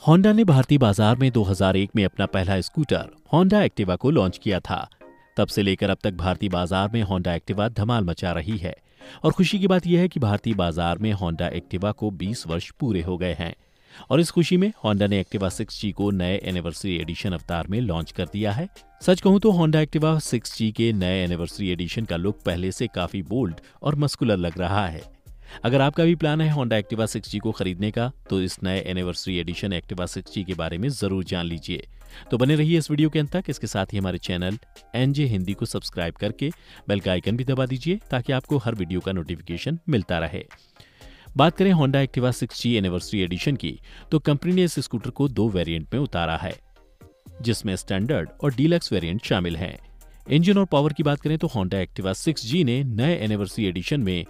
Honda ने भारतीय बाजार में 2001 में अपना पहला स्कूटर होंडा एक्टिवा को लॉन्च किया था। तब से लेकर अब तक भारतीय बाजार में होंडा एक्टिवा धमाल मचा रही है और खुशी की बात यह है कि भारतीय बाजार में होंडा एक्टिवा को 20 वर्ष पूरे हो गए हैं। और इस खुशी में होंडा ने एक्टिवा 6G को नए एनिवर्सरी एडिशन अवतार में लॉन्च कर दिया है। सच कहूं तो होंडा एक्टिवा 6G के नए एनिवर्सरी एडिशन का लुक पहले से काफी बोल्ड और मस्कुलर लग रहा है। अगर आपका भी प्लान है होंडा एक्टिवा 6G को खरीदने का, तो इस नए एनिवर्सरी एडिशन एक्टिवा 6G के बारे में जरूर जान लीजिए। तो बने रहिए इस वीडियो के अंत तक। इसके साथ ही हमारे चैनल एनजे हिंदी को सब्सक्राइब करके बेल का आइकन भी दबा दीजिए ताकि आपको हर वीडियो का नोटिफिकेशन मिलता रहे। बात करें Honda Activa 6G anniversary edition की, तो कंपनी ने इस स्कूटर को 2 वेरिएंट में उतारा है, जिसमें स्टैंडर्ड और डीलक्स वेरिएंट शामिल हैं। इंजन और पावर की बात करें तो होंडा एक्टिवा 6G ने नए एनिवर्सरी एडिशन में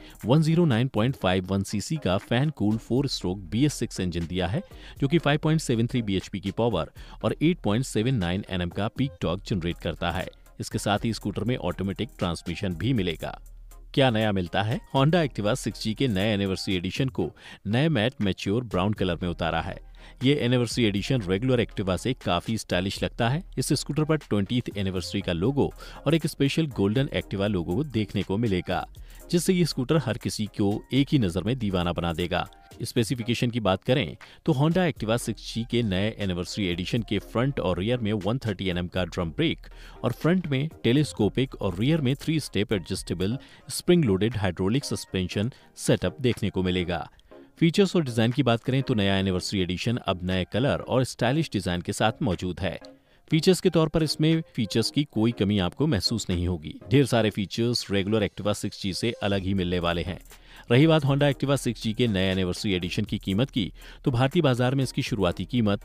109.51 सीसी का fan cool 4 stroke BS6 engine दिया है, जो कि 5.73 bhp की पावर और 8.79 Nm का पीक टॉर्क जनरेट करता है। इसके साथ ही स्कूटर में ऑटोमेटिक ट्रांसमिशन भी मिलेगा। क्या नया मिलता है? होंडा एक्टिवा 6G के नए एनिवर्सरी एडिशन को नए मैट मैच्योर ब्राउन कलर में उतारा है। ये एनिवर्सरी एडिशन रेगुलर एक्टिवा से काफी स्टाइलिश लगता है। इस स्कूटर पर 20th एनिवर्सरी का लोगो और एक स्पेशल गोल्डन एक्टिवा लोगो देखने को मिलेगा, जिससे ये स्कूटर हर किसी को एक ही नजर में दीवाना बना देगा। स्पेसिफिकेशन की बात करें तो होंडा एक्टिवा 6G के नए एनिवर्सरी एडिशन के फ्रंट और रियर में 130 Nm का ड्रम ब्रेक और फ्रंट में टेलीस्कोपिक और रियर में 3 step adjustable spring loaded hydraulic suspension setup देखने को मिलेगा। फीचर्स और डिजाइन की बात करें तो नया एनिवर्सरी एडिशन अब नए कलर और स्टाइलिश डिजाइन के साथ मौजूद है। फीचर्स के तौर पर इसमें फीचर्स की कोई कमी आपको महसूस नहीं होगी। ढेर सारे फीचर्स रेगुलर एक्टिवा 6G से अलग ही मिलने वाले हैं। रही बात होंडा एक्टिवा 6G के नए एनिवर्सरी एडिशन की कीमत की, तो भारतीय बाजार में इसकी शुरुआती कीमत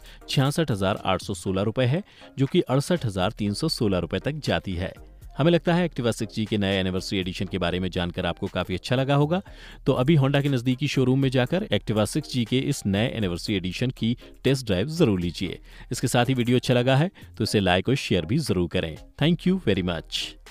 66,816 रुपए है, जो कि 68,316 रुपए तक जाती है। हमें लगता है एक्टिवा 6G के नए एनिवर्सरी एडिशन के बारे में जानकर आपको काफी अच्छा लगा होगा। तो अभी होंडा के नजदीकी शोरूम में जाकर एक्टिवा 6G के इस नए एनिवर्सरी एडिशन की टेस्ट ड्राइव जरूर लीजिए। इसके साथ ही वीडियो अच्छा लगा है तो इसे लाइक और शेयर भी जरूर करें। Thank you very much.